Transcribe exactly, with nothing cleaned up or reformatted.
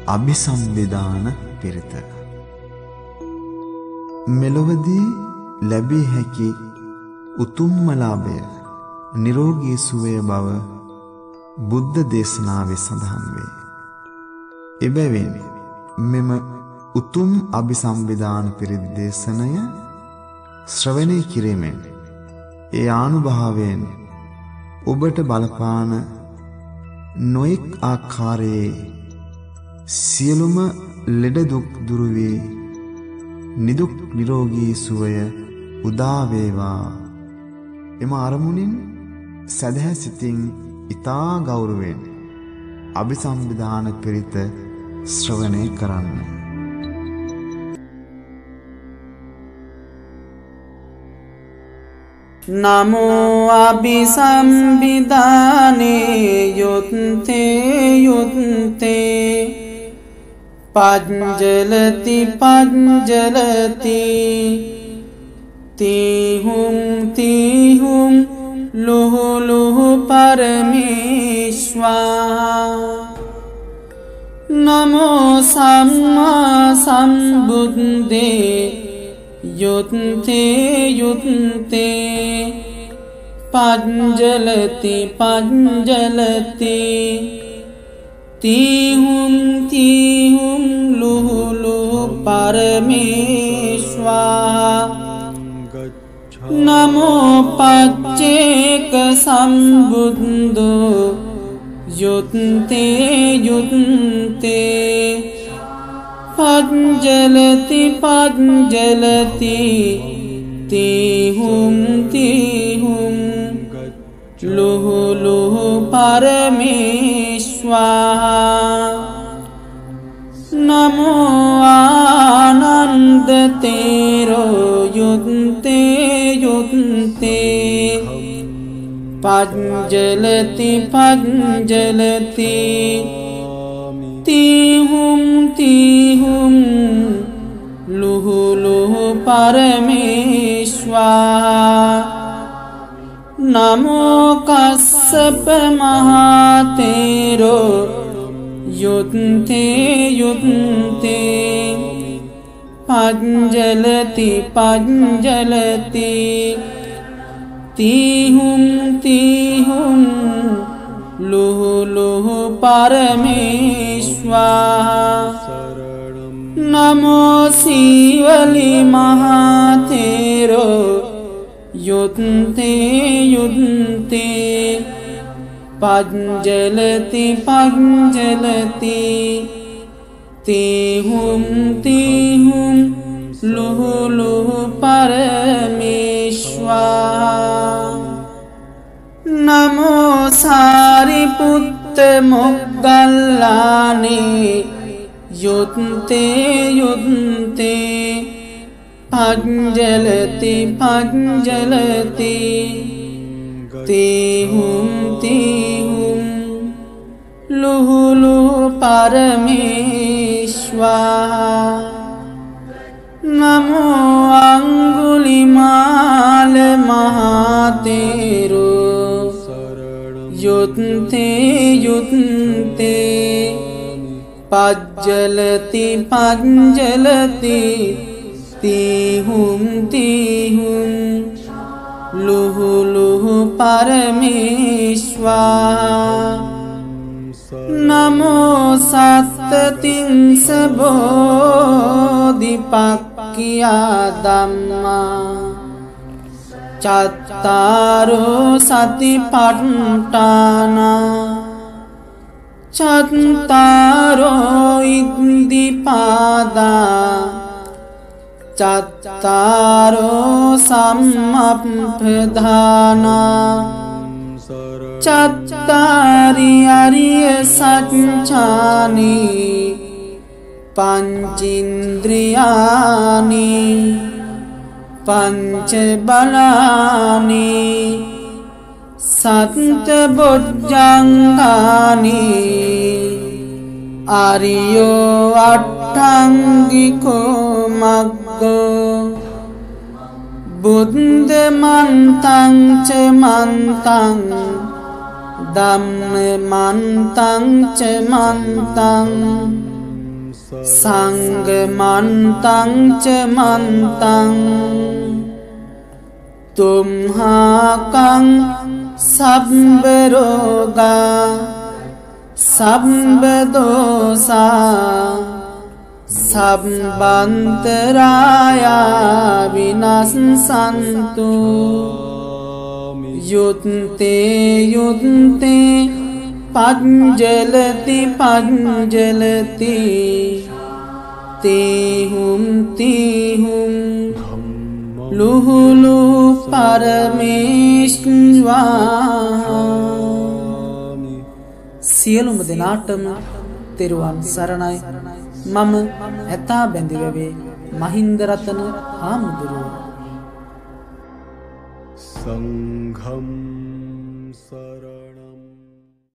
අභිසම්විධාන පිරිත. මෙලොවදී ලැබිය හැකි උතුම්ම ලාභය නිරෝගී සුවය බව බුද්ධ දේශනාවේ සඳහන් වේ. එබැවින් මෙම උතුම් අභිසම්විධාන පිරිත් දේශනය ශ්‍රවණය කිරීමෙන් ඒ ආනුභාවයෙන් ඔබට බලපාන නොඑක් ආකාරයේ සියලුම ලෙඩ දුක් දුරු වී නිදුක් නිරෝගී සුවය උදා වේවා. එම අරමුණින් සදහැ සිතින් ඊතා ගෞරවයෙන් අභිසම්විධාන පිරිත ශ්‍රවණය කරන්න. නමෝ අභිසම්විධානේ යුත්තේ යුත්තේ පඤ්ජලති පඤ්ජලති තීහුම් තීහුම් ලුහු ලුහු පරමේශ්වා. නමෝ සම්මා සම්බුද්දේ යුත්තේ යුත්තේ පඤ්ජලති පඤ්ජලති තීහුම් තීහුම් ලුහු ලුහු පරමේශ්වා. නමෝ පච්චේක සම්බුද්ධෝ යුත්තේ යුත්තේ පඤ්ජලති පඤ්ජලති තීහුම් තීහුම් ලුහු ලුහු පරමේශ්වා. නමෝ ආනන්ද තේරෝ යුත්තේ යුත්තේ පඤ්ජලති පඤ්ජලති තීහුම් තීහුම් ලුහු ලුහු පරමේශ්වා. නමෝ කස්සප මහතේරෝ යුත්තේ යුත්තේ පඤ්ජලති පඤ්ජලති තීහුම් තීහුම් ලුහු ලුහු පරමේශ්වා. නමෝ සීවලි මහතේරෝ යුත්තේ යුත්තේ පඤ්ජලති පඤ්ජලති තීහුම් තීහුම් ලුහු ලුහු පරමේශ්වා. නමෝ සාරිපුත්ත මොග්ගල්ලානේ යුත්තේ යුත්තේ පඤ්ජලති පඤ්ජලති තීහුම් තීහුම් ලුහු ලුහු පරමේශ්වා. නමෝ අංගුලිමාල මහතේරෝ යුත්තේ යුත්තේ පඤ්ජලති පඤ්ජලති තීහුම් තීහුම් ලුහු ලුහු පරමේශ්වා. නමෝ සත්තතිංස බෝධිපක්ඛියා ධම්මා චත්තාරෝ සතිපට්ඨානා චත්තාරෝ ඉද්ධිපාදා චත්තාරෝ සම්මප්පදානා චත්තාරි අරිය සත්‍යානි පංචින්ද්‍රියානි පංච බලානි සත්ත බොජ්ජංගානි ආරියෝ අට්ඨංගිකෝ මග්ගෝ බුද්ධ මන්තං ච මන්තං ධම්ම මන්තං ච මන්තං සංගමන්තං ච මන්තං තුම්හාකං සබ්බ රෝගා සබ්බ දෝසා සබ්බන්තරායා විනස්සන්තු යුත්තේ යුත්තේ පංජලති පංජලති තේහුම් තේහුම් ලුහුලු පරමේශ්වා සියලුම දෙනාටම තෙරුවන් සරණයි. මම ඇතා බැඳිවැවේ මහින්දරතන හාමුදුරුවෝ. සංඝම් සරණ